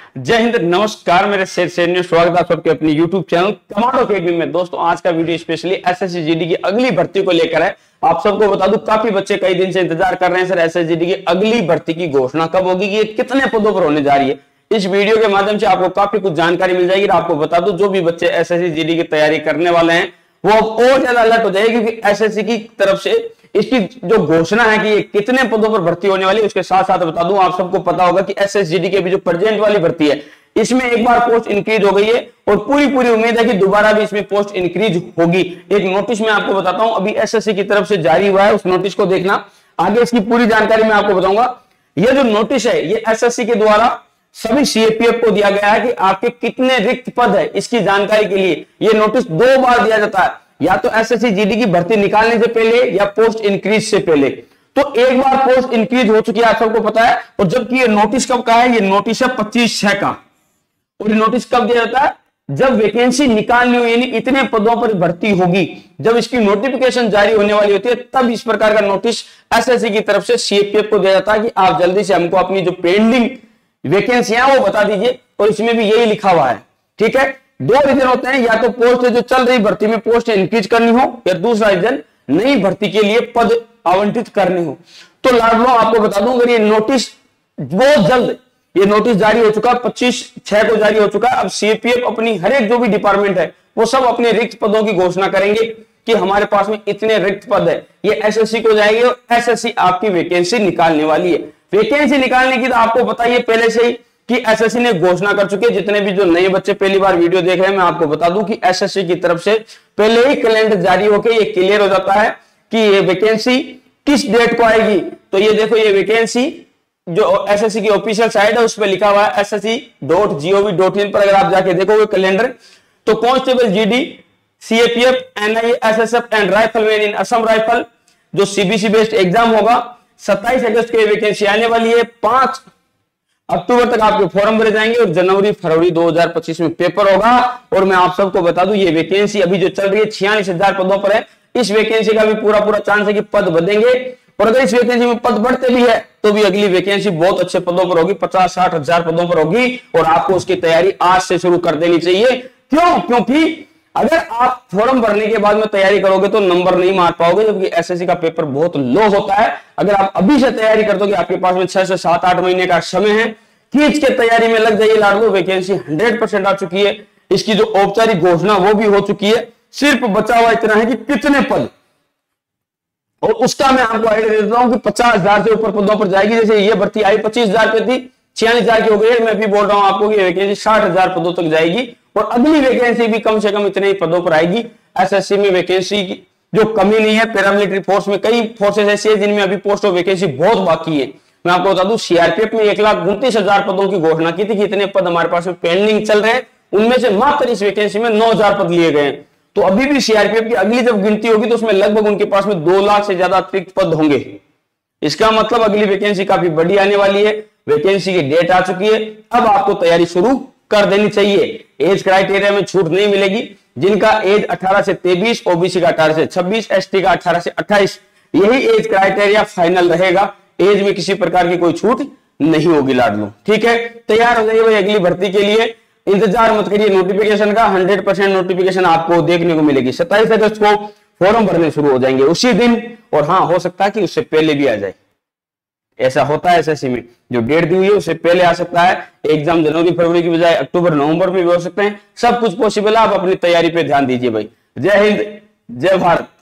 जय हिंद, नमस्कार मेरे सैनियों, स्वागत है आप सबके अपनी YouTube चैनल कमांडो अकेडमी में। दोस्तों आज का वीडियो स्पेशली एसएससी जीडी की अगली भर्ती को लेकर है। आप सबको बता दूं काफी बच्चे कई दिन से इंतजार कर रहे हैं, सर एसएससी जीडी की अगली भर्ती की घोषणा कब होगी, ये कितने पदों पर होने जा रही है। इस वीडियो के माध्यम से आपको काफी कुछ जानकारी मिल जाएगी। आपको बता दूं जो भी बच्चे एसएससी जीडी की तैयारी करने वाले हैं वो और ज्यादा अलर्ट हो जाएगी, क्योंकि एसएससी की तरफ से इसकी जो घोषणा है कि ये कितने पदों पर भर्ती होने वाली है, उसके साथ साथ बता दूं आप सबको पता होगा कि एसएसजीडी की भी जो प्रेजेंट वाली भर्ती है इसमें एक बार पोस्ट इंक्रीज हो गई है और पूरी उम्मीद है कि दोबारा भी इसमें पोस्ट इंक्रीज होगी। एक नोटिस मैं आपको बताता हूं अभी एसएससी की तरफ से जारी हुआ है, उस नोटिस को देखना, आगे इसकी पूरी जानकारी मैं आपको बताऊंगा। यह जो नोटिस है ये एसएससी के द्वारा सभी सीएपीएफ को दिया गया है कि आपके कितने रिक्त पद है, इसकी जानकारी के लिए ये नोटिस 2 बार दिया जाता है, या तो एसएससी जीडी की भर्ती निकालने से पहले या पोस्ट इंक्रीज से पहले। तो एक बार पोस्ट इंक्रीज हो चुकी है, आप सबको पता है। और जबकि ये नोटिस कब का है, ये नोटिस है 25/6 का। और ये नोटिस कब दिया जाता है, जब वैकेंसी निकालनी हो, यानी इतने पदों पर भर्ती होगी, जब इसकी नोटिफिकेशन जारी होने वाली होती है, तब इस प्रकार का नोटिस एसएससी की तरफ से सीएपीएफ को दिया जाता है कि आप जल्दी से हमको अपनी जो पेंडिंग वैकेंसियां वो बता दीजिए। और इसमें भी यही लिखा हुआ है, ठीक है। 2 रीजन होते हैं, या तो पोस्ट जो चल रही भर्ती में पोस्ट इंक्रीज करनी हो, या दूसरा रीजन नई भर्ती के लिए पद आवंटित करने हो। तो लाडलो आपको बता दूं, अगर ये नोटिस बहुत जल्द ये नोटिस जारी हो चुका, 25/6 को जारी हो चुका। अब सीपीएफ अपनी हर एक जो भी डिपार्टमेंट है वो सब अपने रिक्त पदों की घोषणा करेंगे कि हमारे पास में इतने रिक्त पद है, ये एसएससी को जाएंगे और एसएससी आपकी वैकेंसी निकालने वाली है। वैकेंसी निकालने की तो आपको पता ही है पहले से ही कि एसएससी ने घोषणा कर चुके हैं। जितने भी जो नए बच्चे पहली बार वीडियो देख रहे हैं, मैं आपको बता दूं कि एसएससी की तरफ से पहले ही कैलेंडर जारी होकर ये क्लियर हो जाता है कि ये वैकेंसी किस डेट को आएगी। तो ये देखो, ये वैकेंसी जो एसएससी की ऑफिशियल साइट है उस पर लिखा हुआ है ssc.gov.in पर। अगर आप जाके देखोगे कैलेंडर, तो constable GD, CAPF, NIA, SSF and rifleman in Assam rifle जो सीबीसी बेस्ड एग्जाम होगा, 27 अगस्त को वैकेंसी आने वाली है। 5 अक्टूबर तक आपके फॉर्म भरे जाएंगे और जनवरी-फरवरी 2025 में पेपर होगा। और मैं आप सबको बता दूं ये वैकेंसी अभी जो चल रही है 46,000 पदों पर है। इस वैकेंसी का भी पूरा चांस है कि पद बढ़ेंगे, और अगर इस वैकेंसी में पद बढ़ते भी है तो भी अगली वैकेंसी बहुत अच्छे पदों पर होगी, 50-60 हजार पदों पर होगी। और आपको उसकी तैयारी आज से शुरू कर देनी चाहिए। क्यों? क्योंकि अगर आप फॉर्म भरने के बाद में तैयारी करोगे तो नंबर नहीं मार पाओगे, जबकि एसएससी का पेपर बहुत लो होता है। अगर आप अभी से तैयारी कर दोगे, आपके पास में 6 से 7-8 महीने का समय है, खींच के तैयारी में लग जाइए लाडलो। वैकेंसी 100% आ चुकी है, इसकी जो औपचारिक घोषणा वो भी हो चुकी है। सिर्फ बचा हुआ इतना है कि कितने पद, और उसका मैं आपको आइडिया दे देता हूं कि 50,000 से ऊपर पदों पर जाएगी। जैसे ये भर्ती आई 25,000 पे थी, 46,000 की हो गई है। मैं भी बोल रहा हूं आपको कि वैकेंसी 60,000 पदों तक जाएगी, और अगली वैकेंसी भी कम से कम इतने ही पदों पर आएगी। एसएससी में वैकेंसी की जो कमी नहीं है। पैरामिलिट्री फोर्स में कई फोर्सेस ऐसी है जिनमें अभी पोस्ट ऑफ वैकेंसी बहुत बाकी है। मैं आपको बता दूं सीआरपीएफ में 1,29,000 पदों की घोषणा की थी कि इतने पद हमारे पास में पेंडिंग चल रहे हैं, उनमें से मात्र इस वैकेंसी में 9,000 पद लिए गए हैं। तो अभी भी सीआरपीएफ की अगली जब गिनती होगी तो उसमें लगभग उनके पास में 2 लाख से ज्यादा अतिरिक्त पद होंगे। इसका मतलब अगली वैकेंसी काफी बड़ी आने वाली है। वैकेंसी की डेट आ चुकी है, अब आपको तैयारी शुरू कर देनी चाहिए। एज क्राइटेरिया में छूट नहीं मिलेगी। जिनका एज 18 से 23, ओबीसी का 18 से 26, एसटी का 18 से 28, यही एज क्राइटेरिया फाइनल रहेगा। एज में किसी प्रकार की कोई छूट नहीं होगी लाडलो, ठीक है। तैयार हो जाइए भाई अगली भर्ती के लिए, इंतजार मत करिए नोटिफिकेशन का। 100% नोटिफिकेशन आपको देखने को मिलेगी। 27 अगस्त को फॉर्म भरने शुरू हो जाएंगे उसी दिन, और हाँ हो सकता है कि उससे पहले भी आ जाए। ऐसा होता है एसएससी में, जो डेट दी हुई है उससे पहले आ सकता है। एग्जाम जनवरी-फरवरी की बजाय अक्टूबर-नवंबर में भी हो सकते हैं। सब कुछ पॉसिबल है, आप अपनी तैयारी पे ध्यान दीजिए भाई। जय हिंद, जय भारत।